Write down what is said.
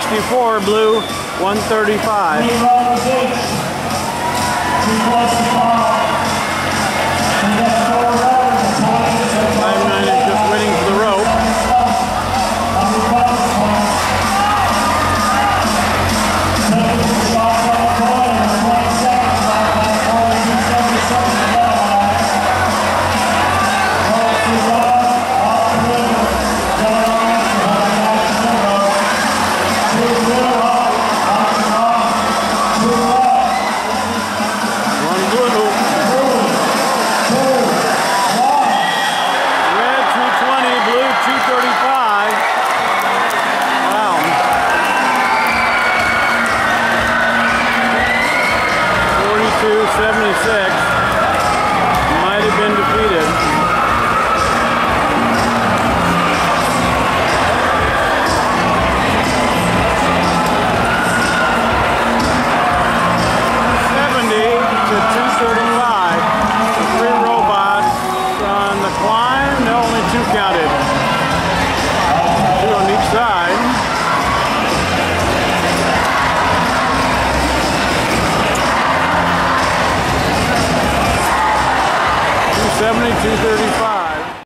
264, blue 135. 5'9" is just waiting for the rope. Might have been defeated. To 235. The 3 robots on the climb. No, only 2 counted. 2 on each side. $270, $235.